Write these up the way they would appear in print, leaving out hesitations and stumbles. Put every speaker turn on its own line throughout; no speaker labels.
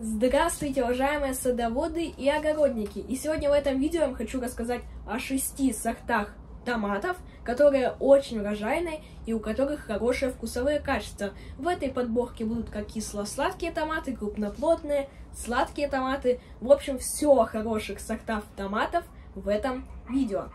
Здравствуйте, уважаемые садоводы и огородники! И сегодня в этом видео я вам хочу рассказать о 6 сортах томатов, которые очень урожайные и у которых хорошие вкусовые качества. В этой подборке будут как кисло-сладкие томаты, крупноплодные, сладкие томаты. В общем, все о хороших сортах томатов в этом видео.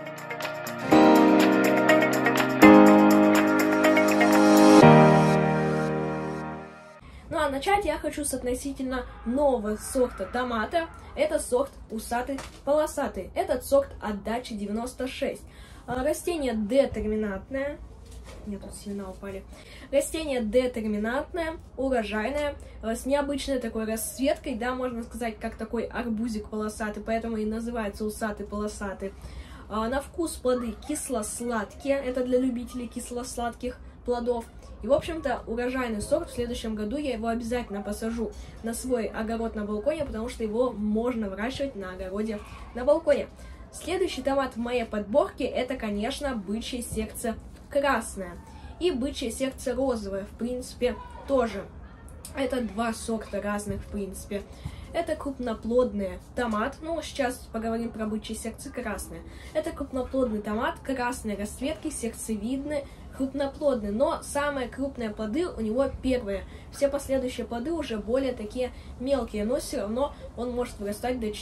Ну а начать я хочу с относительно нового сорта томата. Это сорт усатый-полосатый. Этот сорт от дачи 96. Растение детерминантное. Нет, тут семена упали. Растение детерминантное, урожайное, с необычной такой расцветкой, да, можно сказать, как такой арбузик полосатый, поэтому и называется усатый-полосатый. На вкус плоды кисло-сладкие, это для любителей кисло-сладких плодов. И, в общем-то, урожайный сорт. В следующем году я его обязательно посажу на свой огород на балконе, потому что его можно выращивать на огороде на балконе. Следующий томат в моей подборке это, конечно, бычье сердце красное и бычье сердце розовое, в принципе, тоже. Это два сорта разных, в принципе. Это крупноплодный томат. Ну, сейчас поговорим про бычье сердце красное. Это крупноплодный томат, красной расцветки, сердцевидный, крупноплодный. Но самые крупные плоды у него первые. Все последующие плоды уже более такие мелкие, но все равно он может вырастать до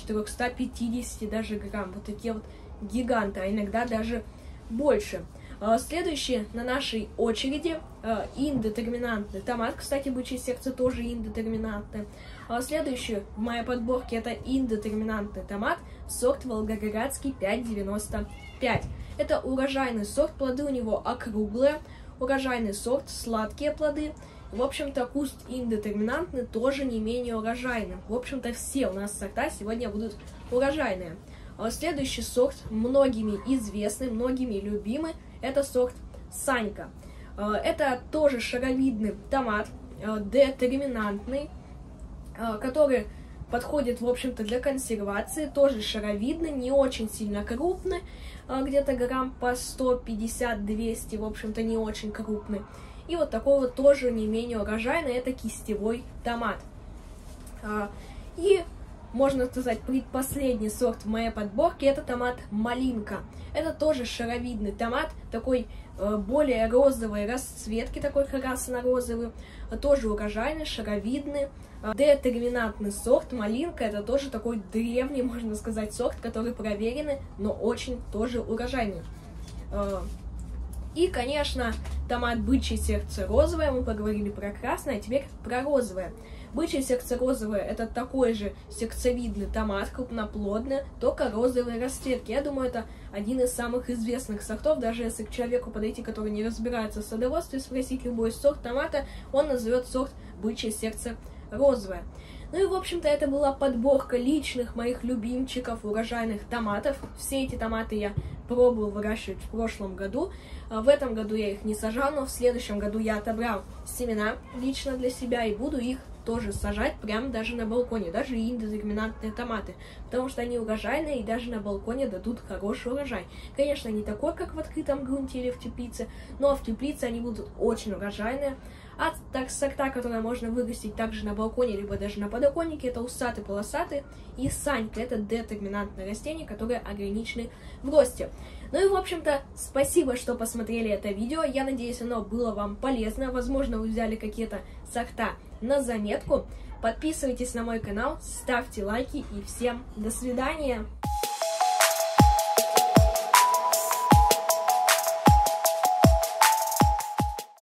450 даже грамм. Вот такие вот гиганты, а иногда даже больше. Следующий на нашей очереди индетерминантный томат. Кстати, бычье сердце тоже индетерминантный. Следующий в моей подборке это индетерминантный томат, сорт Волгоградский 595. Это урожайный сорт, плоды у него округлые, урожайный сорт, сладкие плоды. В общем-то, куст индетерминантный тоже не менее урожайный. В общем-то, все у нас сорта сегодня будут урожайные. Следующий сорт, многими известный, многими любимый, это сорт Санька. Это тоже шаровидный томат, детерминантный, который подходит, в общем-то, для консервации. Тоже шаровидный, не очень сильно крупный, где-то грамм по 150-200, в общем-то, не очень крупный. И вот такой вот тоже не менее урожайный, это кистевой томат. И можно сказать, предпоследний сорт в моей подборке это томат малинка. Это тоже шаровидный томат, такой более розовой расцветки, такой красно-розовый, тоже урожайный, шаровидный, детерминантный сорт малинка. Это тоже такой древний, можно сказать, сорт, который проверенный, но очень тоже урожайный. И, конечно, томат бычье сердце розовое, мы поговорили про красное, а теперь про розовое. Бычье сердце розовое это такой же сердцевидный томат, крупноплодный, только розовые расцветки. Я думаю, это один из самых известных сортов, даже если к человеку подойти, который не разбирается в садоводстве, спросить любой сорт томата, он назовет сорт бычье сердце розовое. Ну и, в общем-то, это была подборка личных моих любимчиков урожайных томатов. Все эти томаты я пробовал выращивать в прошлом году. В этом году я их не сажал, но в следующем году я отобрал семена лично для себя и буду их тоже сажать прямо даже на балконе, даже индетерминантные томаты, потому что они урожайные и даже на балконе дадут хороший урожай. Конечно, не такой, как в открытом грунте или в теплице, но в теплице они будут очень урожайные. А так сорта, которые можно вырастить также на балконе, либо даже на подоконнике, это усатый-полосатый и Санька. Это детерминантное растение, которое ограничено в росте. Ну и, в общем-то, спасибо, что посмотрели это видео. Я надеюсь, оно было вам полезно. Возможно, вы взяли какие-то сорта на заметку. Подписывайтесь на мой канал, ставьте лайки и всем до свидания!